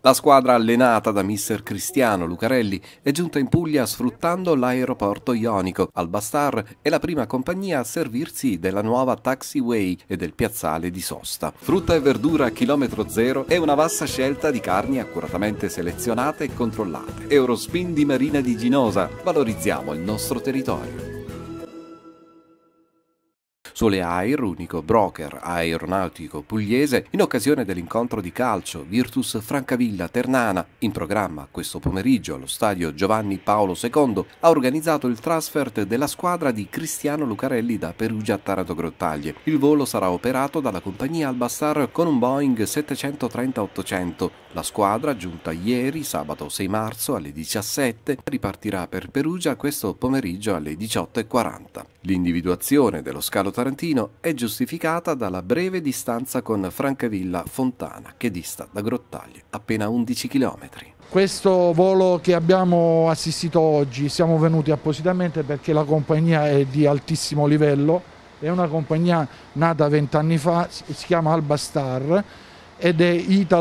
La squadra allenata da mister Cristiano Lucarelli è giunta in Puglia sfruttando l'aeroporto ionico. Albastar è la prima compagnia a servirsi della nuova taxiway e del piazzale di sosta. Frutta e verdura a chilometro zero e una vasta scelta di carni accuratamente selezionate e controllate. Eurospin di Marina di Ginosa. Valorizziamo il nostro territorio. Sole Air, unico broker aeronautico pugliese, in occasione dell'incontro di calcio Virtus Francavilla Ternana, in programma questo pomeriggio allo stadio Giovanni Paolo II, ha organizzato il transfert della squadra di Cristiano Lucarelli da Perugia a Taranto Grottaglie. Il volo sarà operato dalla compagnia Albastar con un Boeing 730-800. La squadra, giunta ieri, sabato 6 marzo alle 17, ripartirà per Perugia questo pomeriggio alle 18:40. L'individuazione dello scalo tarantino è giustificata dalla breve distanza con Francavilla Fontana, che dista da Grottaglie appena 11 km. Questo volo che abbiamo assistito oggi, siamo venuti appositamente perché la compagnia è di altissimo livello, è una compagnia nata 20 anni fa, si chiama Albastar ed è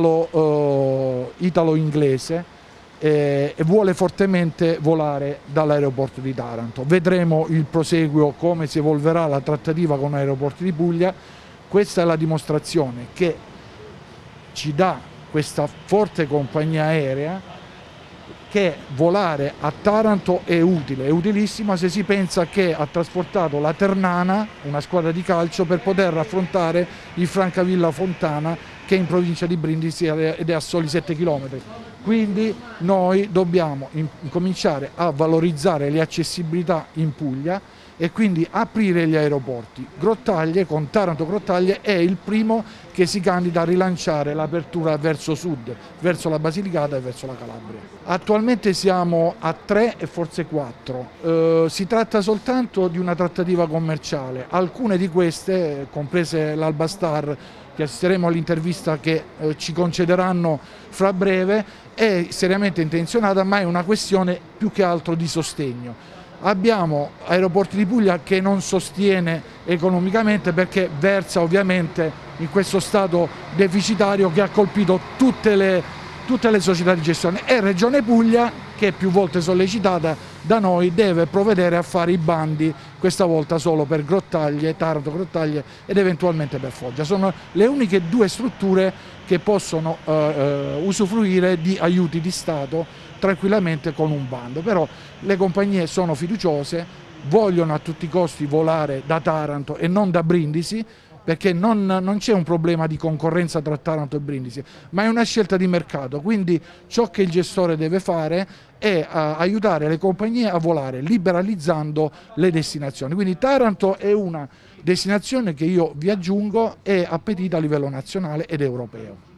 italo-inglese e vuole fortemente volare dall'aeroporto di Taranto. Vedremo il proseguo, come si evolverà la trattativa con l'aeroporto di Puglia. Questa è la dimostrazione che ci dà questa forte compagnia aerea che volare a Taranto è utile, è utilissima se si pensa che ha trasportato la Ternana, una squadra di calcio, per poter affrontare il Francavilla Fontana, che è in provincia di Brindisi ed è a soli 7 km. Quindi noi dobbiamo cominciare a valorizzare le accessibilità in Puglia e quindi aprire gli aeroporti. Grottaglie, con Taranto Grottaglie, è il primo che si candida a rilanciare l'apertura verso sud, verso la Basilicata e verso la Calabria. Attualmente siamo a 3 e forse 4. Si tratta soltanto di una trattativa commerciale. Alcune di queste, comprese l'Albastar, che assisteremo all'intervista che ci concederanno fra breve, è seriamente intenzionata, ma è una questione più che altro di sostegno. Abbiamo Aeroporti di Puglia che non sostiene economicamente perché versa ovviamente in questo stato deficitario che ha colpito tutte le società di gestione, e Regione Puglia, che è più volte sollecitata da noi, deve provvedere a fare i bandi, questa volta solo per Grottaglie, Taranto Grottaglie ed eventualmente per Foggia. Sono le uniche due strutture che possono usufruire di aiuti di Stato tranquillamente con un bando, però le compagnie sono fiduciose, vogliono a tutti i costi volare da Taranto e non da Brindisi, perché non c'è un problema di concorrenza tra Taranto e Brindisi, ma è una scelta di mercato. Quindi ciò che il gestore deve fare è aiutare le compagnie a volare, liberalizzando le destinazioni. Quindi Taranto è una destinazione che, io vi aggiungo, è appetita a livello nazionale ed europeo.